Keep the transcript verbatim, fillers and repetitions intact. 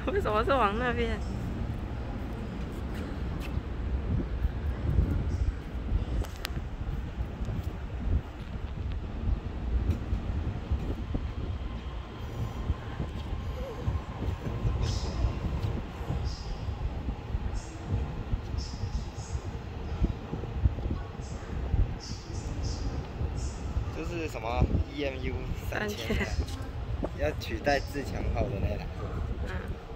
为什么是往那边？ 这是什么 E M U 三千，要取代自强号的那台。嗯。